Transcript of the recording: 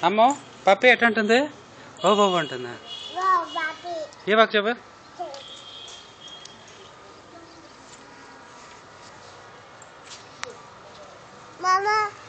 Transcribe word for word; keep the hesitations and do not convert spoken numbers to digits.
అమ్మో పప్పి ఎట్టంటుంది ఓ బాబు అంటుందా ఏ బాగా చెప్పు Mama.